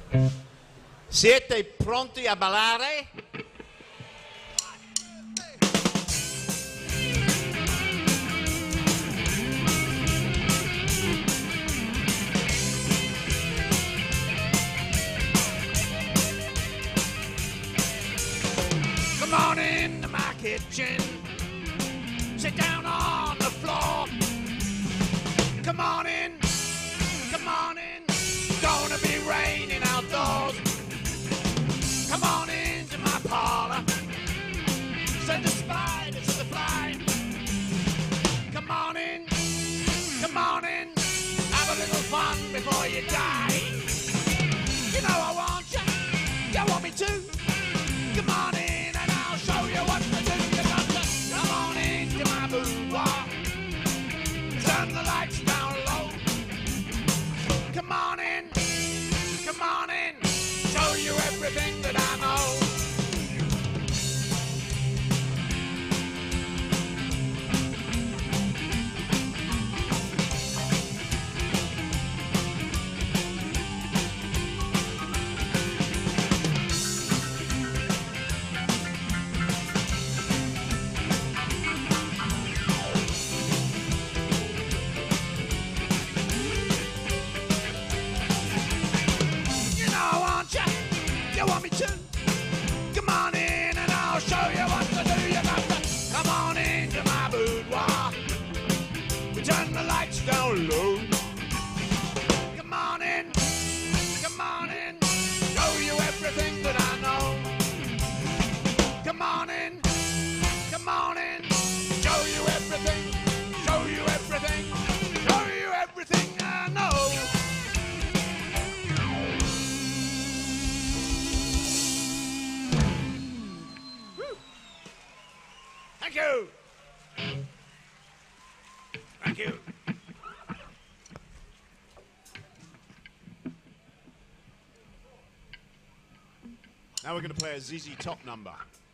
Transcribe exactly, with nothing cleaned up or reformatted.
Siete pronti a ballare? Come on into my kitchen. Sit down on the floor. Come on in. Come on in. Gonna be raining outdoors. Come on into my parlor. Send the spiders to fly. Come on in. Come on in. Have a little fun before you die. You know I want you. You want me to. Come on in and I'll show you what to do. You got to come on into my boudoir. Turn the lights down low. Come on in. Come on in. Show you everything that I know. You want me to? Come on in and I'll show you what to do. You got to come on into my boudoir. We turn the lights down low. Come on in, come on in. Show you everything that I know. Come on in, come on in. Show you everything, show you everything, show you everything I know. Thank you. Thank you. Now we're going to play a Z Z Top number.